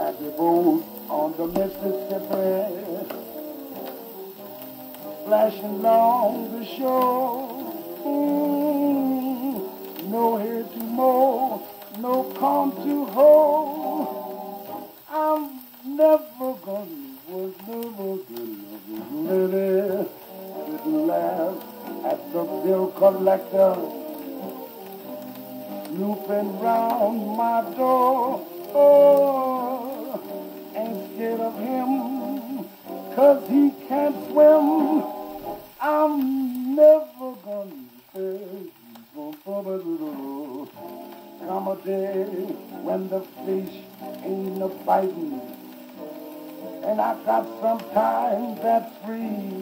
shanty boat on the Mississippi, flashing along the shore. No hay to mow, no corn to hoe. I'm never gonna work, never gonna didn't laugh at the bill collector snooping round my door. Oh, ain't scared of him, 'cause he can't swim. I'm never gonna pay. Come a day when the fish ain't a biting, and I got some time that's free.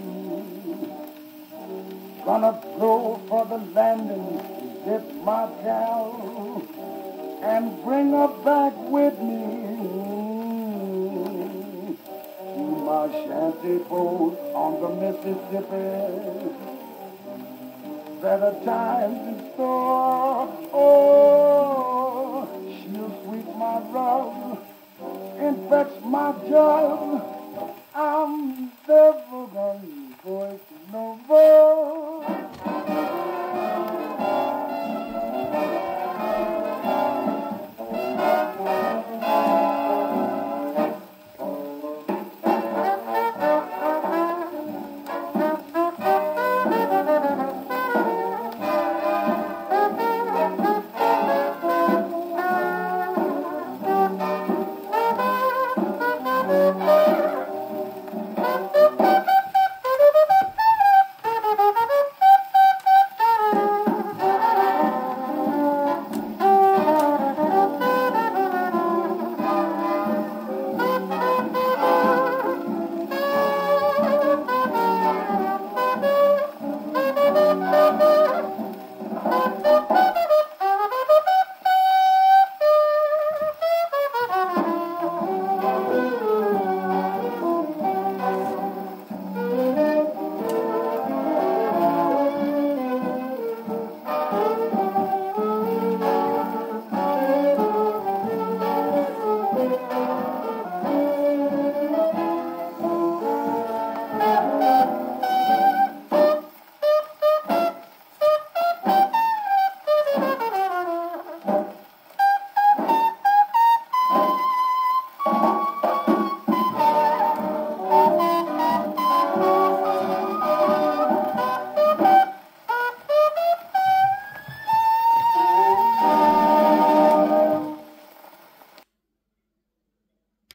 Gonna go for the landing, get my gal, and bring her back with me to my shanty boat on the Mississippi. Better times in store. Oh, she'll sweep my rug and fetch my jug. I'm never gonna go no more.